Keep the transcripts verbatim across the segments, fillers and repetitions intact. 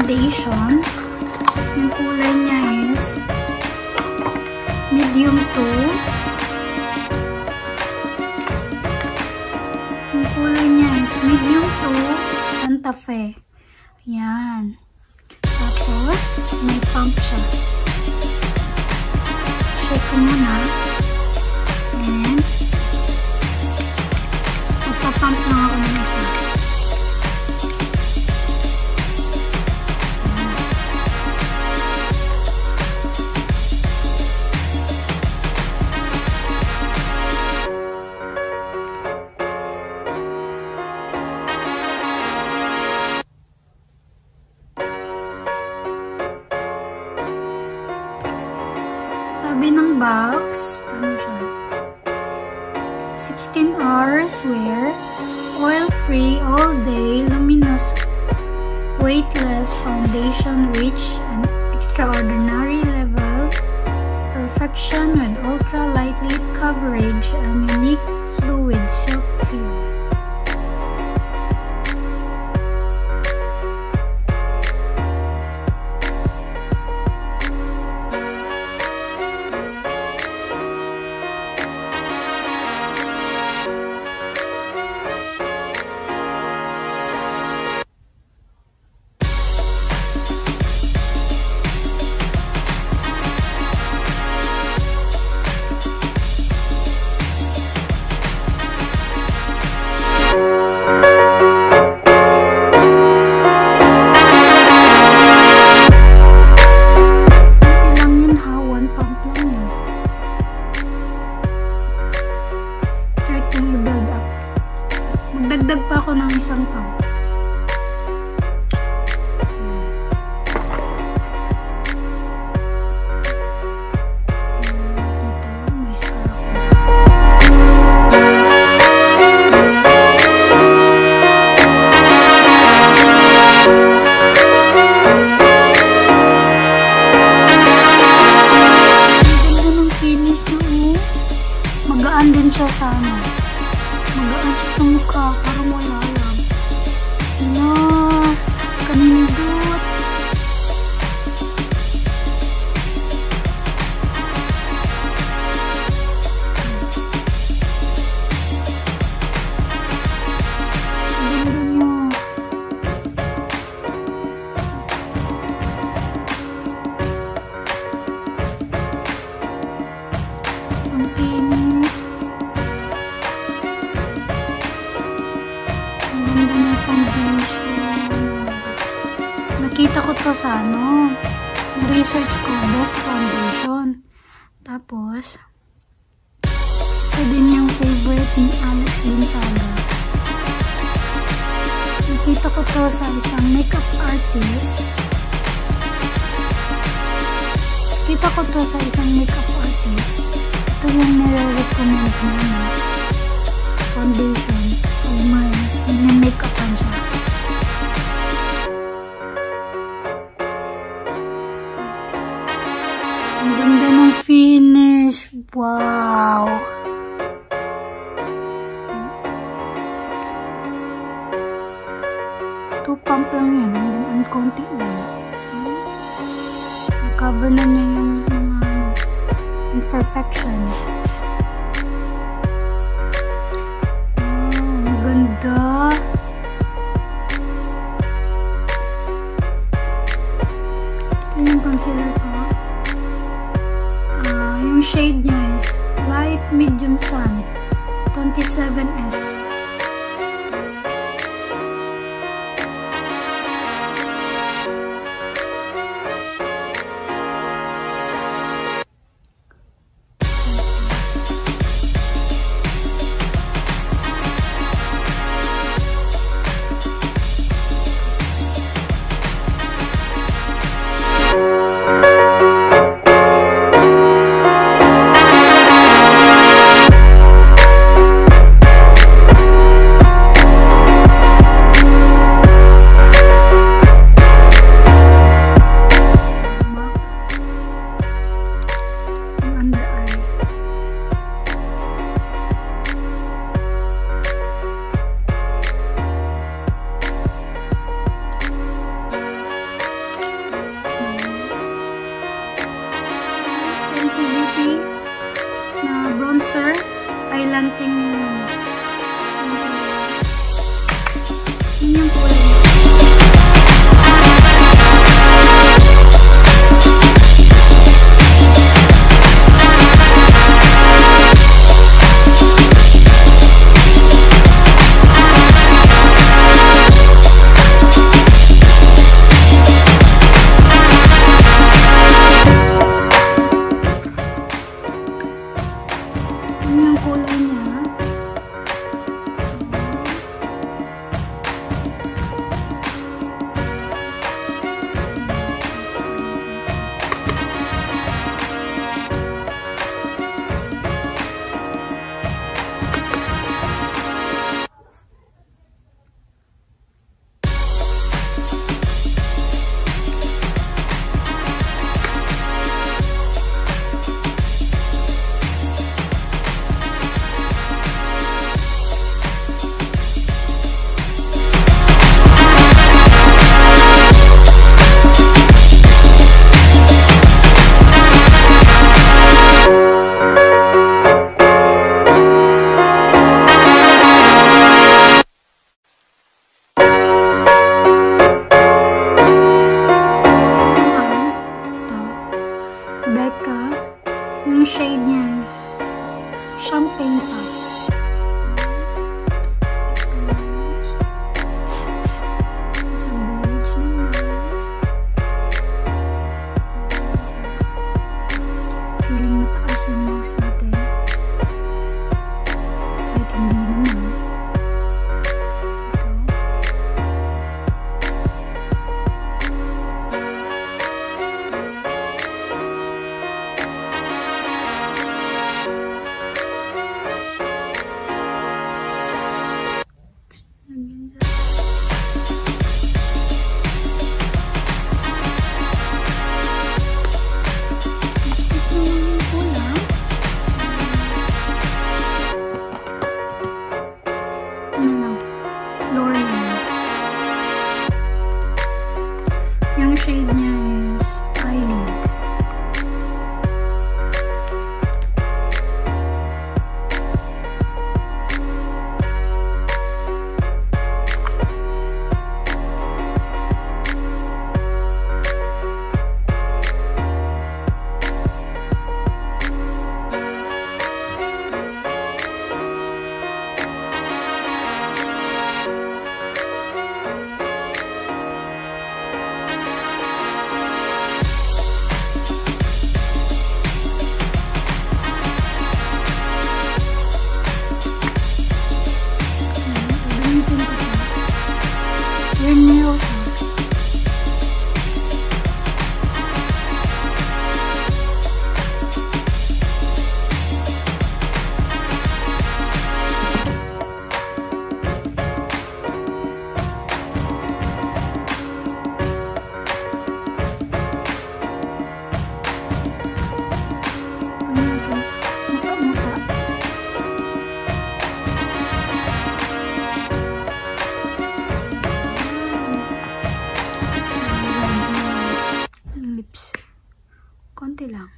foundation. Yung kulay niya is medium two. Yung kulay niya is medium two Santa Fe. Ayan. Tapos, may pump siya. Shake ko muna. And, magpapump lang ako ng isa. Sabi ng box, ano siya? sixteen hours wear, oil-free, all-day, luminous, weightless foundation, rich and extraordinary level, perfection with ultra-lightweight coverage and unique fluid silk feel. Magdagdag pa ako ng isang pump. Dito, may scar ako. Ang ganda ng finish niya. Magaan din siya sa ano. Magaan siya sa mukha, parang wala lang. Ano, kanindot. Ganda niya. Ang kinis. Nakita ko to sa ano, research ko, best foundation. Tapos, ito din yung favorite ni Alex Gonzaga. Nakita ko to sa isang makeup artist. Nakita ko to sa isang makeup artist. Ito yung nire-recommend niya na foundation. Pag may, may make-upan siya. Ang ganda ng finish. Wow! Two pump lang yan. Ang konti lang. Cover na niya yung mga imperfections. Wow, ang ganda. Ito yung concealer ko. Yung shade niya is light medium sun twenty-seven S. yung kulay niya. Becca, yung shade niya is champagne pa. Sa bridge ng nose. Feeling mataas yung nose natin. Kahit hindi naman. Yung shade niya is Eyelid. Konti lang.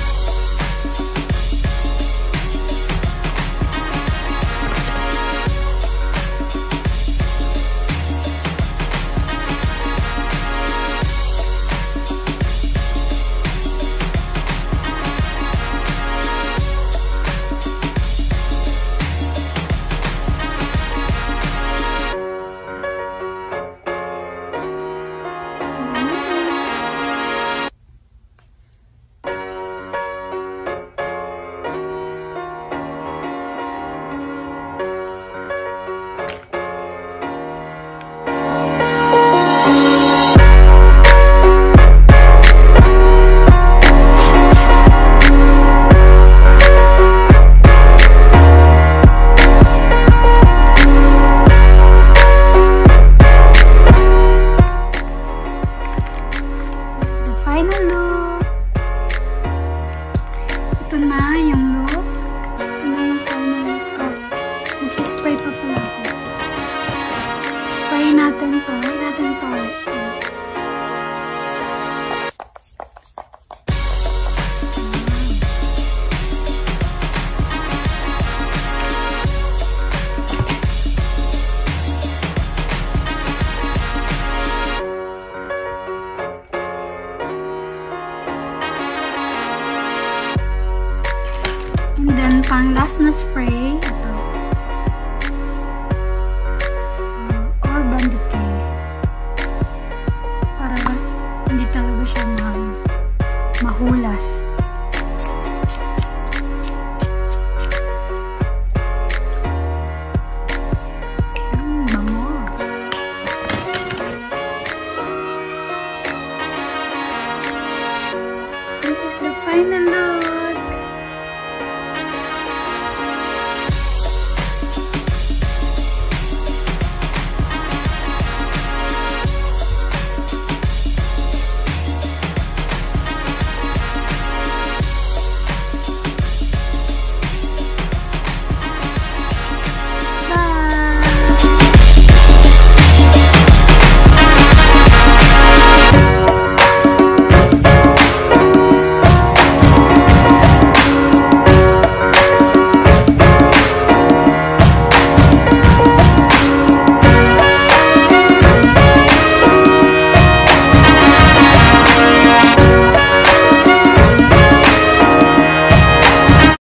Final look. Ito na yung look. Ito na yung final look. Oh, magsispray pa pala ako. Spray natin to. Spray natin to. na spray.